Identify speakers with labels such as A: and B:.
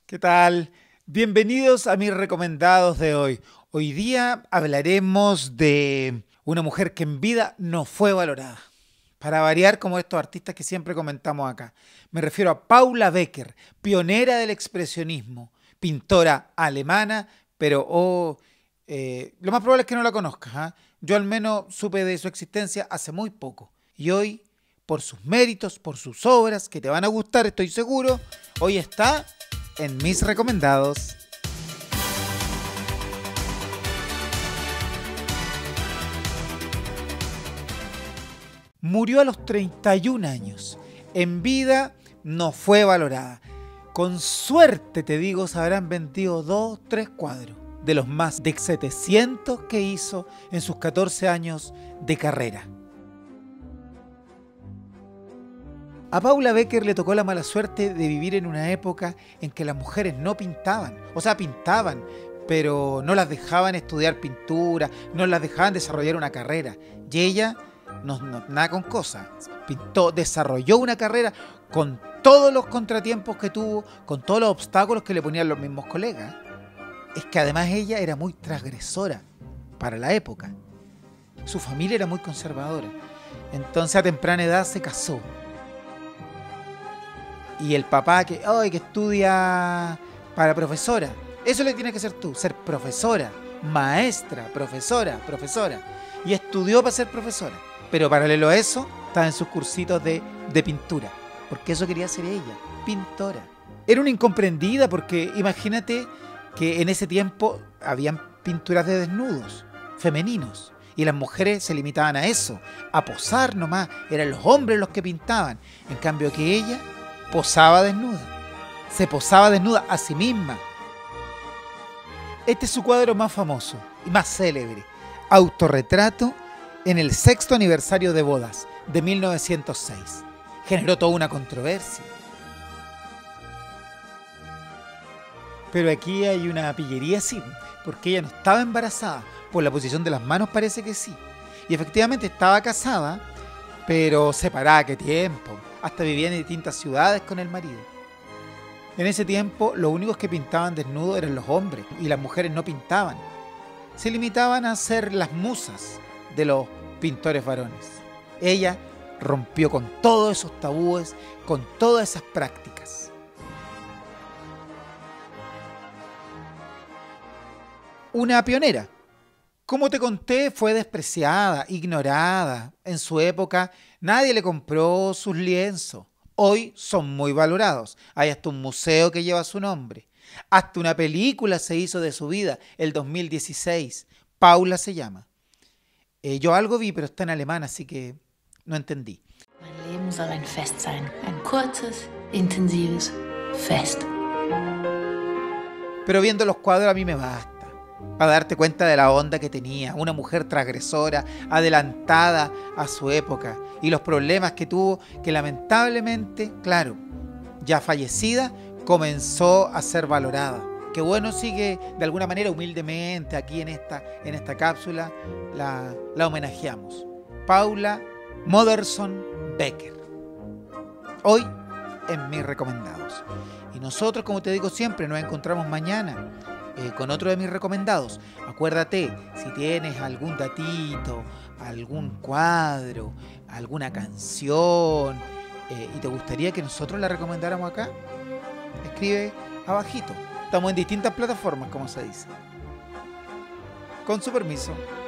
A: ¿Qué tal? Bienvenidos a mis recomendados de hoy. Hoy día hablaremos de una mujer que en vida no fue valorada. Para variar, como estos artistas que siempre comentamos acá. Me refiero a Paula Becker, pionera del expresionismo, pintora alemana, pero lo más probable es que no la conozcas, ¿ah? Yo al menos supe de su existencia hace muy poco. Y hoy, por sus méritos, por sus obras, que te van a gustar, estoy seguro, hoy está en mis recomendados. Murió a los 31 años. En vida no fue valorada. Con suerte, te digo, se habrán vendido 2, 3 cuadros de los más de 700 que hizo en sus 14 años de carrera. A Paula Becker le tocó la mala suerte de vivir en una época en que las mujeres no pintaban. O sea, pintaban, pero no las dejaban estudiar pintura, no las dejaban desarrollar una carrera. Y ella, nada con cosas, pintó, desarrolló una carrera con todos los contratiempos que tuvo, con todos los obstáculos que le ponían los mismos colegas. Es que además ella era muy transgresora para la época. Su familia era muy conservadora. Entonces a temprana edad se casó. Y el papá que estudia para profesora. Eso le tienes que ser tú, ser profesora, maestra, profesora. Y estudió para ser profesora. Pero paralelo a eso, estaba en sus cursitos de pintura. Porque eso quería ser ella, pintora. Era una incomprendida porque imagínate que en ese tiempo habían pinturas de desnudos femeninos. Y las mujeres se limitaban a eso, a posar nomás. Eran los hombres los que pintaban. En cambio que ella posaba desnuda. Se posaba desnuda a sí misma. Este es su cuadro más famoso y más célebre. Autorretrato en el 6º aniversario de bodas de 1906. Generó toda una controversia. Pero aquí hay una pillería, sí, porque ella no estaba embarazada. Por la posición de las manos parece que sí. Y efectivamente estaba casada, pero separada, ¿qué tiempo? Hasta vivía en distintas ciudades con el marido. En ese tiempo, los únicos que pintaban desnudos eran los hombres, y las mujeres no pintaban. Se limitaban a ser las musas de los pintores varones. Ella rompió con todos esos tabúes, con todas esas prácticas. Una pionera. Como te conté, fue despreciada, ignorada. En su época nadie le compró sus lienzos. Hoy son muy valorados. Hay hasta un museo que lleva su nombre. Hasta una película se hizo de su vida, el 2016. Paula se llama. Yo algo vi, pero está en alemán, así que no entendí.
B: Mein Leben soll ein Fest sein. Ein kurzes, intensives Fest.
A: Pero viendo los cuadros a mí me basta para darte cuenta de la onda que tenía, una mujer transgresora, adelantada a su época, y los problemas que tuvo, que lamentablemente, claro, ya fallecida, comenzó a ser valorada. Que bueno, sí que de alguna manera humildemente aquí en esta cápsula la homenajeamos. Paula Modersohn Becker. Hoy en mis recomendados. Y nosotros, como te digo siempre, nos encontramos mañana con otro de mis recomendados. Acuérdate, si tienes algún datito, algún cuadro, alguna canción y te gustaría que nosotros la recomendáramos acá, escribe abajito. Estamos en distintas plataformas, como se dice. Con su permiso.